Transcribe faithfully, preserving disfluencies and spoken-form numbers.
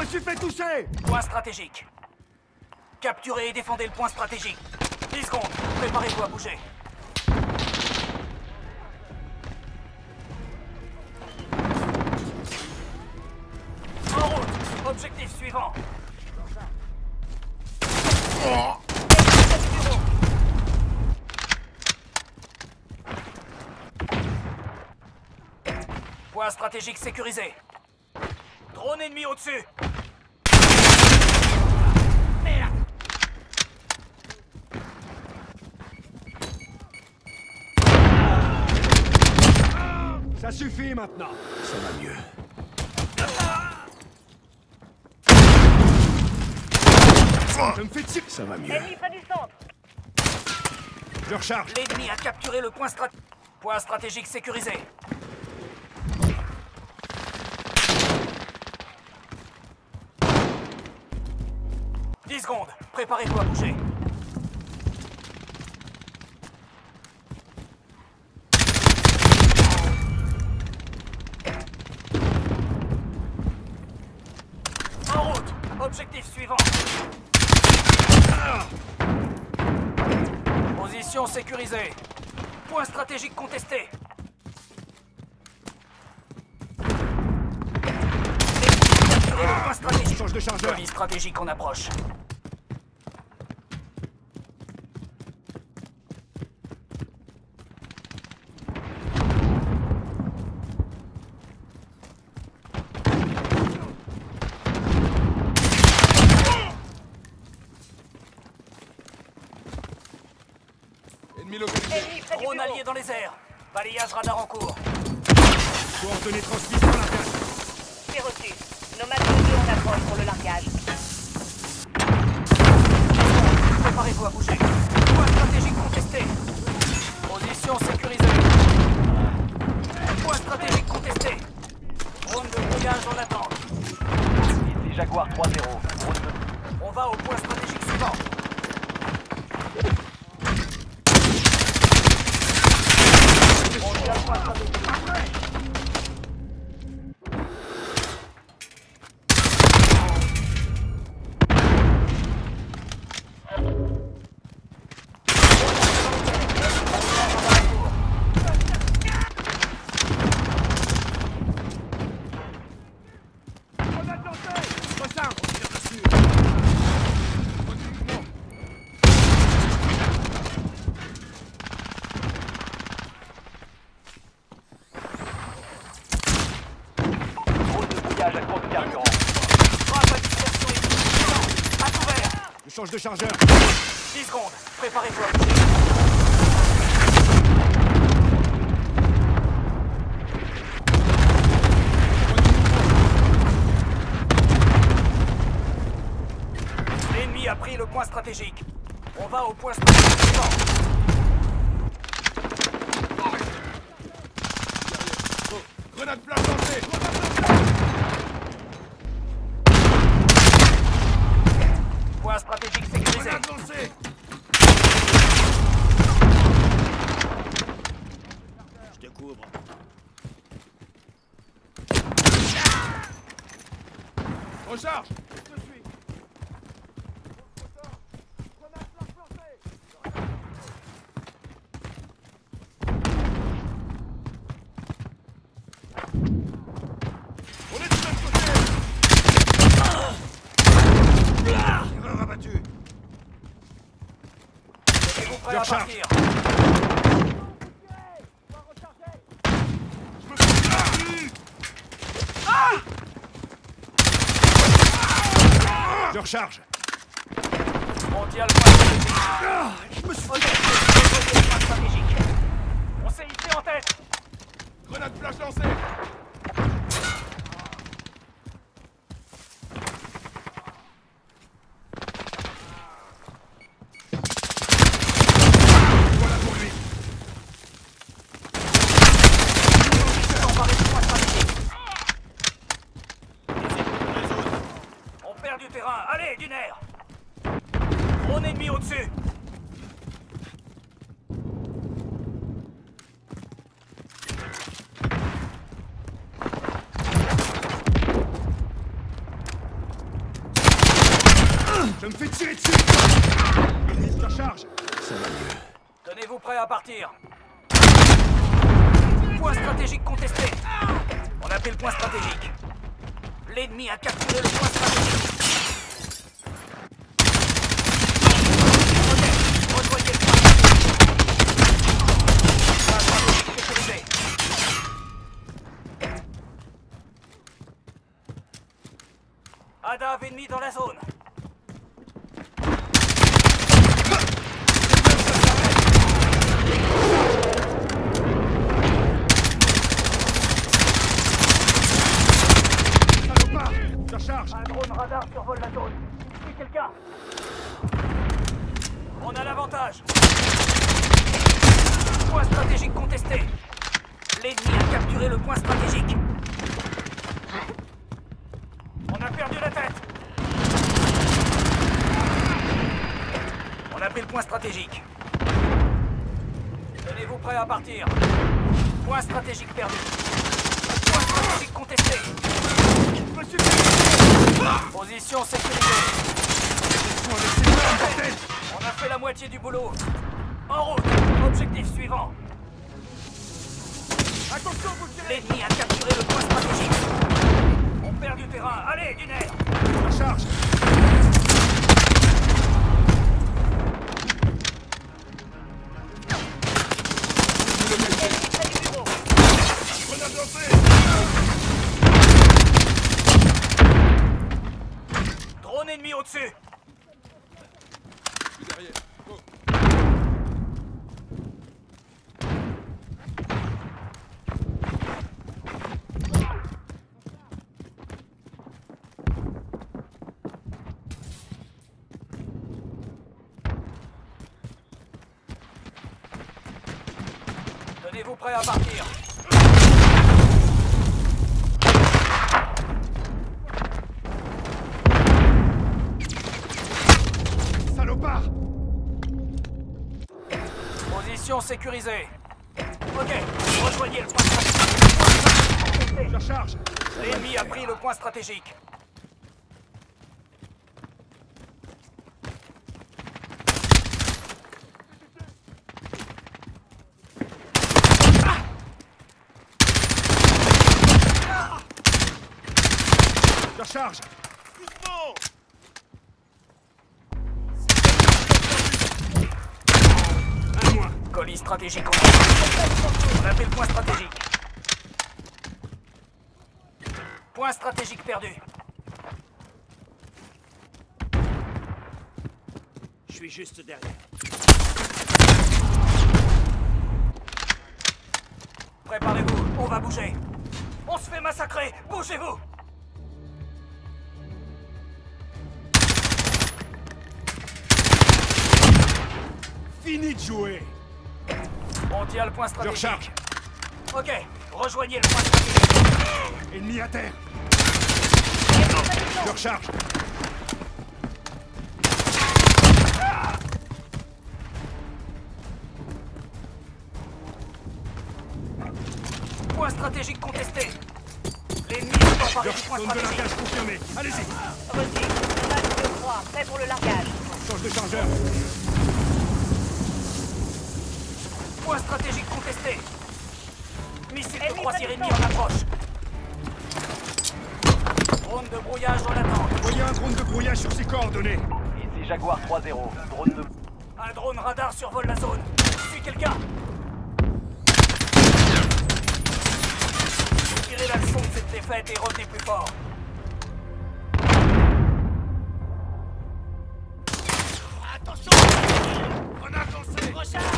suis fait toucher! Point stratégique. Capturez et défendez le point stratégique. dix secondes. Préparez-vous à bouger. En route. Objectif suivant. Point stratégique sécurisé. Drone ennemi au-dessus. Merde. Ça suffit maintenant. Ça va mieux. Ça me fait tirer. Ça va mieux. Ennemi près du centre. Je recharge. L'ennemi a capturé le point strat... Point stratégique sécurisé. dix secondes. Préparez-vous à bouger. En route. Objectif suivant. Position sécurisée. Point stratégique contesté. Capturez le point stratégique. Change de chargeur. Colis stratégique en approche. Ennemi localisé. Ennemi près du Drone bureau. allié dans les airs. Balayage radar en cours. Coordonnées transmises par largage. C'est reçu. Nomade deux en approche pour le largage. Préparez-vous à bouger. Point stratégique contesté. Position sécurisée. Point stratégique contesté. Drone de brouillage en attente. Ici Jaguar trois zéro. On va au point stratégique suivant. On vient au point stratégique. Drone de brouillage à court de carburant. Frappe à dispersion et suivant. À couvert. Je change de chargeur. dix secondes. Préparez-vous à bouger. L'ennemi a pris le point stratégique. On va au point stratégique suivant. Grenade flash lancée. Point stratégique sécurisé. Grenade lancée. Je te couvre. Recharge. Je suis. Grenade flash lancée. On est du même côté. Erreur abattue. Êtes-vous prêts à recharge. partir? Je me fais... Ah Je recharge. On tient le point stratégique. Ah Je me suis... Objectif, le point stratégique. On s'est hissé en tête. Grenade flash lancée. Voilà pour lui. Emparez du point stratégique. On perd du terrain. Allez, du nerf. Drone ennemi au-dessus. me fais tirer dessus. Je recharge. Ça va mieux. Tenez-vous prêts à partir. Point stratégique contesté. On a pris le point stratégique. L'ennemi a capturé le point stratégique. Ok, rejoignez le point stratégique. Point stratégique sécurisé. Ada ennemi dans la zone. Salopard, je recharge. Un drone radar survole la zone. Suis quelqu'un. On a l'avantage. Point stratégique contesté. L'ennemi a capturé le point stratégique. On a perdu la tête. On a pris le point stratégique. Tenez-vous prêts à partir. Point stratégique perdu. Point stratégique contesté. Position sécurisée. On a fait la moitié du boulot. En route. Objectif suivant. Attention, vous tirez. L'ennemi a capturé le point stratégique. On perd du terrain. Allez, du nerf. Je recharge. Grenade lancée. Drone ennemi au-dessus. Tenez-vous prêts à partir. Salopard. Position sécurisée. Ok, rejoignez le point stratégique. Je recharge. L'ennemi a pris le point stratégique. Je recharge. Un moins. Colis stratégique. On a fait le point stratégique. Point stratégique perdu. Je suis juste derrière. Préparez-vous, on va bouger. On se fait massacrer, bougez-vous. Fini de jouer. On tient le point Je stratégique. recharge. Ok, rejoignez le point stratégique. Ennemi à terre. Je recharge. Point stratégique contesté. L'ennemi est emparé du point Zone de stratégique. largage confirmée. Allez-y. Reçu. Nomade deux trois, prêt pour le largage. Change de chargeur. Point stratégique contesté. Missile de Ennemi croisière ennemi pratiquement. en approche. Drone de brouillage en attente. Voyez un drone de brouillage sur ses coordonnées. Ici Jaguar trois zéro. Drone de... Un drone radar survole la zone. Suis quelqu'un. Tirez la leçon de cette défaite et revenez plus fort. Attention. Grenade lancée. Recharge.